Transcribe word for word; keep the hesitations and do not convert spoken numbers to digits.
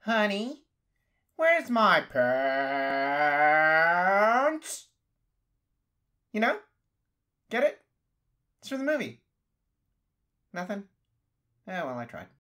Honey, where's my pants? You know? Get it? It's from the movie. Nothing? Oh, well, I tried.